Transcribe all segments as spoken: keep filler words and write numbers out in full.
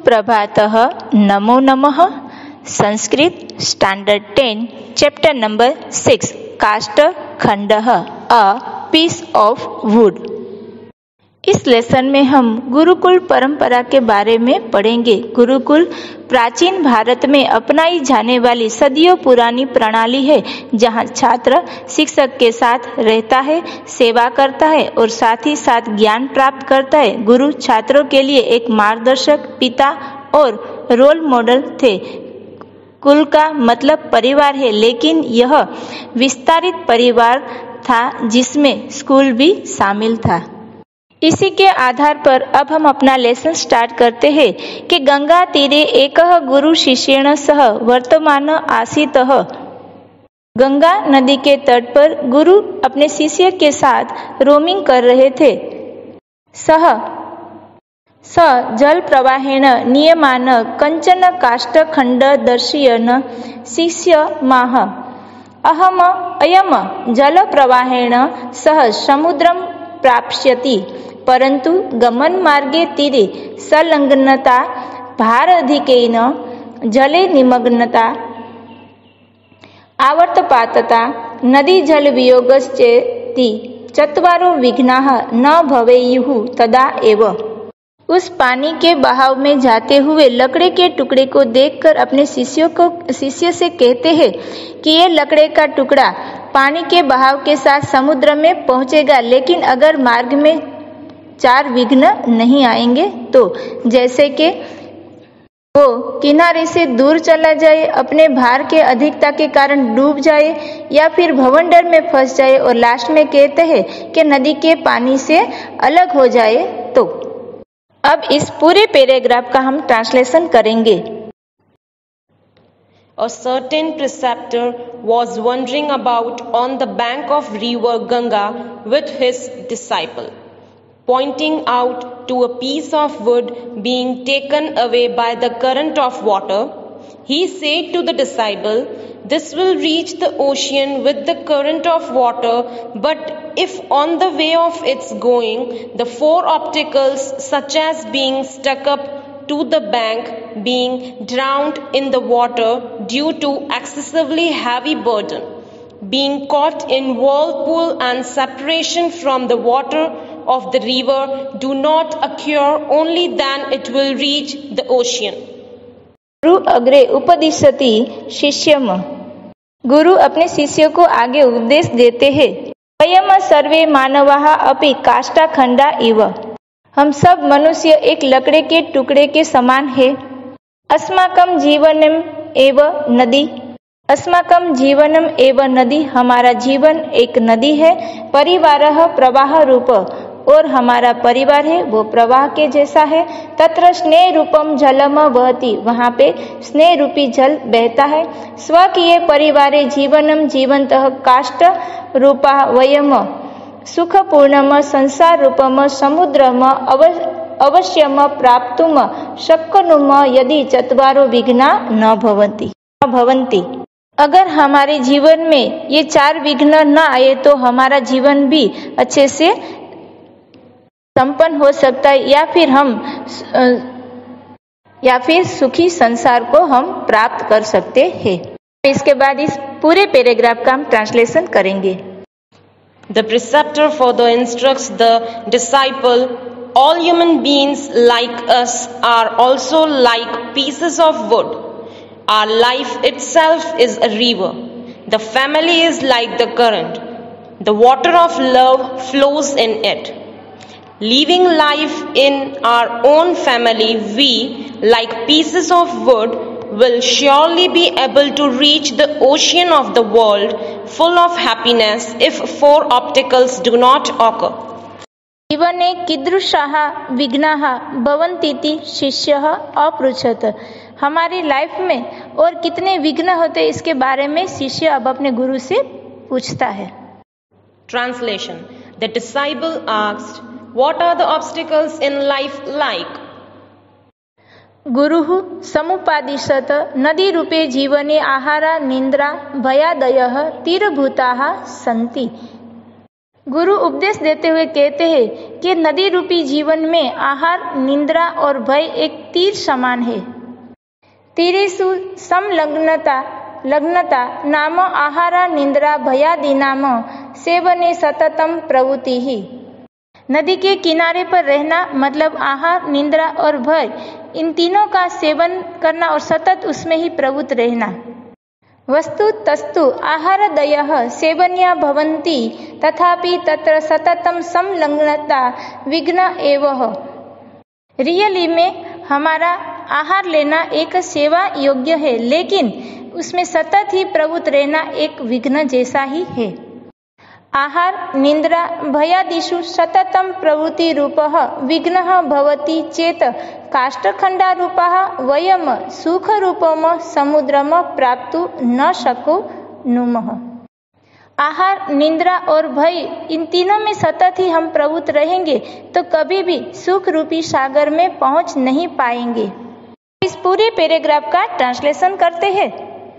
सुप्रभातः, नमो नमः। Sanskrit standard ten chapter number six काष्ठ खंडः अ पीस ऑफ वुड। इस लेसन में हम गुरुकुल परंपरा के बारे में पढ़ेंगे। गुरुकुल प्राचीन भारत में अपनाई जाने वाली सदियों पुरानी प्रणाली है, जहां छात्र शिक्षक के साथ रहता है, सेवा करता है और साथ ही साथ ज्ञान प्राप्त करता है। गुरु छात्रों के लिए एक मार्गदर्शक, पिता और रोल मॉडल थे। कुल का मतलब परिवार है, लेकिन यह विस्तारित परिवार था जिसमें स्कूल भी शामिल था। इसी के आधार पर अब हम अपना लेसन स्टार्ट करते हैं कि गंगा तीरे एकः गुरु शिष्येण सह वर्तमान आसीतः। गंगा नदी के तट पर गुरु अपने शिष्य के साथ रोमिंग कर रहे थे। सह स जल प्रवाहेण नियमान कंचन काष्ठखंड दर्शयन् शिष्यमाह अहम अयम जल प्रवाहेण सह समुद्रम प्राप्स्यति, परंतु गमन मार्गे तीरे संलग्नता भाराधिक्येन जले निमग्नता आवर्तपातता नदी जल वियोगश्चेति चत्वारो विघ्नाः न भवेयुः तदा एव। उस पानी के बहाव में जाते हुए लकड़े के टुकड़े को देखकर अपने शिष्यों को शिष्य से कहते हैं कि ये लकड़े का टुकड़ा पानी के बहाव के साथ समुद्र में पहुंचेगा, लेकिन अगर मार्ग में चार विघ्न नहीं आएंगे तो जैसे कि वो किनारे से दूर चला जाए, अपने भार के अधिकता के कारण डूब जाए, या फिर भवंडर में फंस जाए और लास्ट में कहते हैं कि नदी के पानी से अलग हो जाए। तो अब इस पूरे पैराग्राफ का हम ट्रांसलेशन करेंगे। A certain preceptor was wandering about on the bank of river Ganga with his disciple. Pointing out to a piece of wood being taken away by the current of water, he said to the disciple, "This will reach the ocean with the current of water, but if on the way of its going, the four obstacles such as being stuck up to the bank, being drowned in the water due to excessively heavy burden, being caught in whirlpool and separation from the water of the river do not occur, only then it will reach the ocean." गुरु अग्रे उपदिशति शिष्यम। गुरु अपने शिष्य को आगे उपदेश देते हैं। वयम सर्वे मानवाः अपि काष्ठखंडा इव। हम सब मनुष्य एक लकड़े के टुकड़े के समान है। अस्माकं जीवनम एव नदी। अस्माकं जीवनम एव नदी, हमारा जीवन एक नदी है। परिवारः प्रवाह रूप, और हमारा परिवार है वो प्रवाह के जैसा है। तत्र स्नेह रूपम जलम वहति, वहाँ पे स्नेह रूपी जल बहता है। स्वकीय परिवारे जीवनम जीवंतः काष्ठ रूपा वयम सुखपूर्णम संसार रूपम समुद्रम अवश्यम प्राप्तुम शक्नुम यदि चत्वारो विघ्ना न भवन्ति न भवन्ति। अगर हमारे जीवन में ये चार विघ्न न आए तो हमारा जीवन भी अच्छे से संपन्न हो सकता है, या फिर हम या फिर सुखी संसार को हम प्राप्त कर सकते हैं। इसके बाद इस पूरे पैराग्राफ का हम ट्रांसलेशन करेंगे। The preceptor further instructs the disciple, "All human beings like us are also like pieces of wood. Our life itself is a river. The family is like the current. The water of love flows in it. Living life in our own family, we, like pieces of wood, will surely be able to reach the ocean of the world full of happiness if four obstacles do not occur." जीवने कीदृशाः विघ्नाः भवन्तीति शिष्यः अपृच्छत्। हमारी life में और कितने विघ्न होते इसके बारे में शिष्य अब अपने गुरु से पूछता है। Translation: The disciple asked, "What are the obstacles in life like?" गुरुः समुपादिशत नदी रूपे जीवने आहारा निद्रा भयादयः तीरभूताः सन्ति। गुरु उपदेश देते हुए कहते हैं कि नदी रूपी जीवन में आहार, निद्रा और भय एक तीर समान है। तीरेषु संलग्नता लग्नता नाम आहार निद्रा भयादीनाम सेवने सततम प्रवृत्ति ही। नदी के किनारे पर रहना मतलब आहार, निद्रा और भय इन तीनों का सेवन करना और सतत उसमें ही प्रवृत्त रहना। वस्तु तस्तु आहारदयः सेवन्या भवन्ति तथापि तत्र सततम संलग्नता विघ्न एव। रियली में हमारा आहार लेना एक सेवा योग्य है, लेकिन उसमें सतत ही प्रवृत्त रहना एक विघ्न जैसा ही है। आहार, निद्रा, भयादिषु सततम प्रवृत्ति रूपः विघ्नः भवति चेत काष्ठखण्डारूपः वयम सुखरूपम समुद्रम प्राप्तु न शक्नुमः। आहार, निद्रा और भय इन तीनों में सतत ही हम प्रवृत्त रहेंगे तो कभी भी सुख रूपी सागर में पहुंच नहीं पाएंगे। इस पूरे पैराग्राफ का ट्रांसलेशन करते हैं।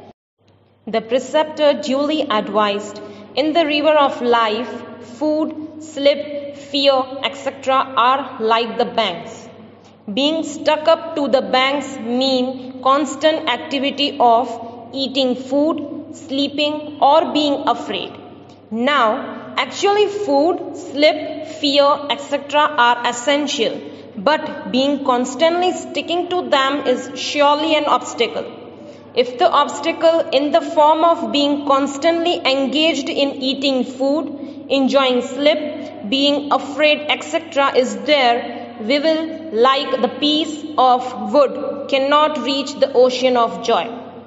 The preceptor duly advised, in the river of life, food, sleep, fear, et cetera are like the banks. Being stuck up to the banks mean constant activity of eating food, sleeping or being afraid. Now, actually food, sleep, fear, et cetera are essential, but being constantly sticking to them is surely an obstacle. If the obstacle in the form of being constantly engaged in eating food, enjoying sleep, being afraid, et cetera is there, we will, like the piece of wood, cannot reach the ocean of joy.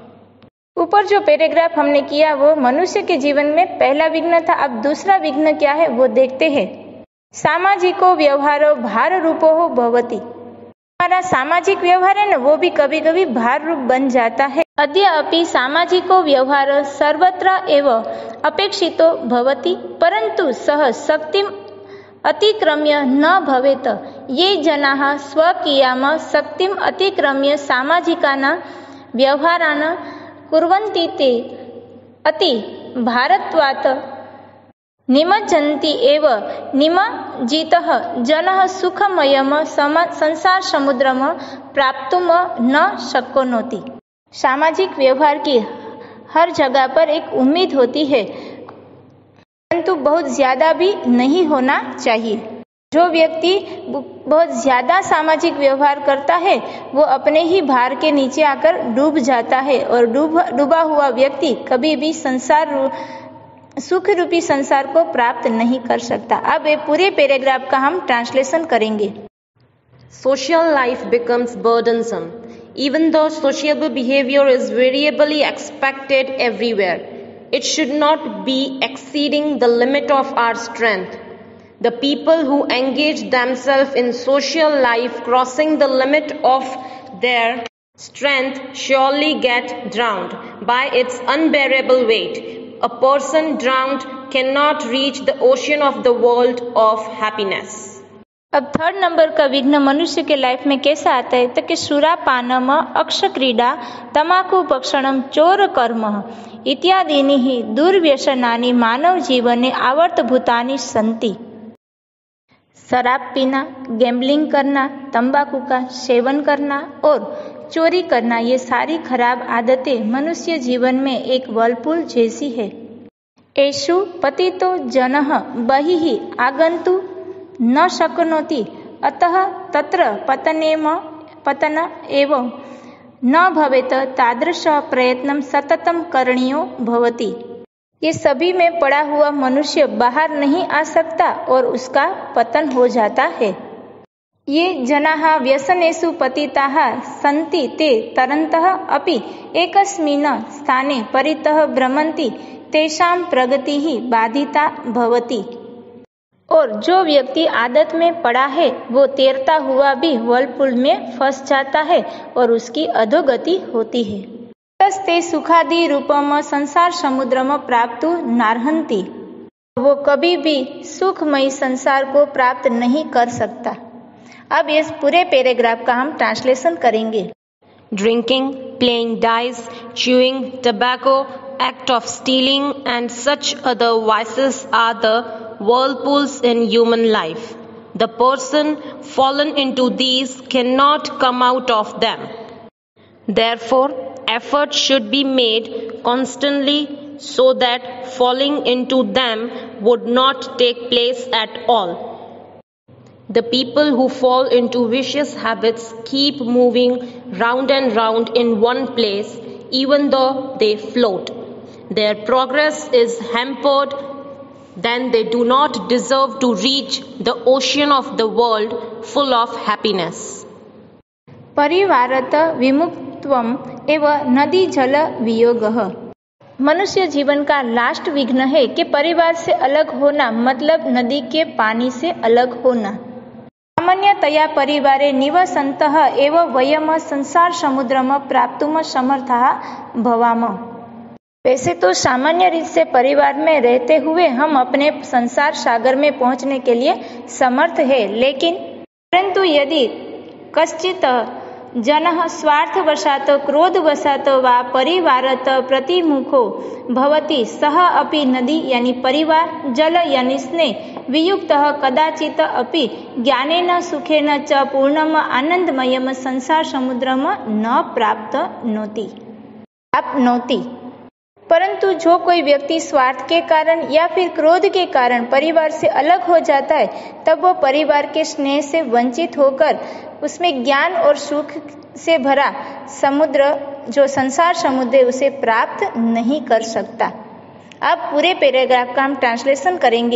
ऊपर जो paragraph हमने किया वो मनुष्य के जीवन में पहला विघ्न था। अब दूसरा विघ्न क्या है वो देखते हैं। सामाजिको व्यवहारो भार रूपो हो भवति। हमारा सामाजिक व्यवहार है ना, वो भी कभी कभी भार रूप बन जाता है। अद्य अपि सामाजिको व्यवहार सर्वत्र एव अपेक्षितो भवति, परंतु सह शक्तिम अतिक्रम्य न भवेत। ये जनाः स्वकीयाम शक्तिम अतिक्रम्य सामाजिकानां व्यवहारान् कुर्वन्ति ते अति भारत्वात् निमज्जन्ति एव निमज्जितः जनः सुखमयम संसार समुद्रम प्राप्तुम न शक्नोति। सामाजिक व्यवहार की हर जगह पर एक उम्मीद होती है, परंतु बहुत ज्यादा भी नहीं होना चाहिए। जो व्यक्ति बहुत ज्यादा सामाजिक व्यवहार करता है वो अपने ही भार के नीचे आकर डूब जाता है, और डूब डूबा हुआ व्यक्ति कभी भी संसार सुख रूपी संसार को प्राप्त नहीं कर सकता। अब ये पूरे पैराग्राफ का हम ट्रांसलेशन करेंगे। Social life becomes burdensome, even though sociable behavior is variably expected everywhere. It should not be exceeding the limit of our strength. The people who engage themselves in social life crossing the limit of their strength surely get drowned by its unbearable weight. A person drowned cannot reach the ocean of the world of happiness. अब third number का विघ्न मनुष्य के life में कैसा आता है तो कि सुरापानम, अक्ष क्रीडा, तमाकू भक्षणम, चोर कर्म इत्यादीनि ही दुर्व्यसनानि मानव जीवने आवर्तभूतानि सन्ति। शराब पीना, गैम्बलिंग करना, तंबाकू का सेवन करना और चोरी करना, ये सारी खराब आदतें मनुष्य जीवन में एक वर्लपुल जैसी है। एषु पतितो जनः बहिः आगन्तु न शक्नोति, अतः तत्र पतनेम पतन एवं न भवेत तादृश प्रयत्नं सततं करणीयो भवति। ये सभी में पड़ा हुआ मनुष्य बाहर नहीं आ सकता और उसका पतन हो जाता है। ये जनाः व्यसनेषु पतिताः सन्ति ते तरन्तः अपि एकस्मिन् स्थाने परितः भ्रमन्ति तेषां प्रगतिः बाधिता भवति। और जो व्यक्ति आदत में पड़ा है वो तैरता हुआ भी वर्लपुल में फंस जाता है और उसकी अधोगति होती है। ते सुखादि रूपम संसार समुद्रम प्राप्तु नार्हन्ति, वो कभी भी सुखमयी संसार को प्राप्त नहीं कर सकता। अब इस पूरे पैराग्राफ का हम ट्रांसलेशन करेंगे। Drinking, playing dice, chewing tobacco, act of stealing and such other vices are the whirlpools in human life. The person fallen into these cannot come out of them. Therefore, effort should be made constantly so that falling into them would not take place at all. The people who fall into vicious habits keep moving round and round in one place even though they float. Their progress is hampered, then they do not deserve to reach the ocean of the world full of happiness. परिवारत विमुक्तत्वम एव नदी जल वियोगः। मनुष्य जीवन का last विघ्न है कि परिवार से अलग होना मतलब नदी के पानी से अलग होना। सामान्यतया परिवारे निवसन्तः एव वयम संसार समुद्रम प्राप्तुम समर्थाः भवाम। वैसे तो सामान्य रीत से परिवार में रहते हुए हम अपने संसार सागर में पहुंचने के लिए समर्थ है, लेकिन परंतु यदि कश्चित् जनः स्वार्थवशात् क्रोधवशात् वा परिवारत प्रतिमुखो भवति सः अपि नदी यानी परिवार, जल यानी स्नेह वियुक्तः कदाचित् अपि ज्ञानेन सुखेन च पूर्णम आनंदमयम संसार समुद्रम न प्राप्नोति प्राप्नोति। परंतु जो कोई व्यक्ति स्वार्थ के कारण या फिर क्रोध के कारण परिवार से अलग हो जाता है, तब वो परिवार के स्नेह से वंचित होकर उसमें ज्ञान और सुख से भरा समुद्र जो संसार समुद्र है उसे प्राप्त नहीं कर सकता। अब पूरे पैराग्राफ का हम ट्रांसलेशन करेंगे।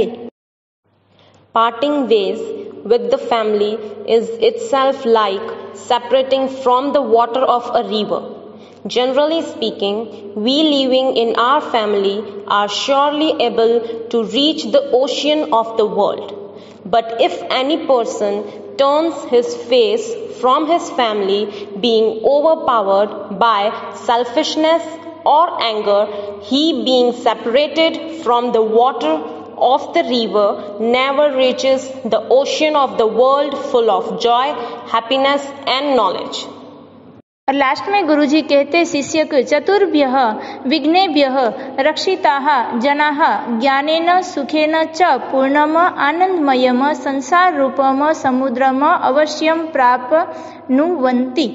Parting ways with the family is itself like separating from the water of a river. Generally speaking, we living in our family are surely able to reach the ocean of the world. But if any person turns his face from his family, being overpowered by selfishness or anger, he being separated from the water of the river never reaches the ocean of the world full of joy, happiness and knowledge. और last में गुरुजी कहते शिष्य को चतुर्भ्यः विघ्नेभ्यः रक्षिताः जनाः ज्ञानेन सुखेन च पूर्णम आनंदमयम संसार रूपम समुद्रम अवश्यम प्राप्नुवन्ति।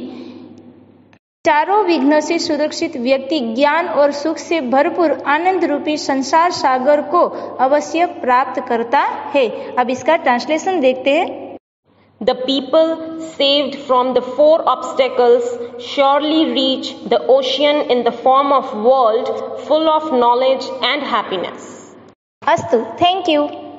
चारों विघ्नों से सुरक्षित व्यक्ति ज्ञान और सुख से भरपूर आनंद रूपी संसार सागर को अवश्य प्राप्त करता है। अब इसका ट्रांसलेशन देखते हैं। The people saved from the four obstacles surely reach the ocean in the form of world full of knowledge and happiness. अस्तु, थैंक यू।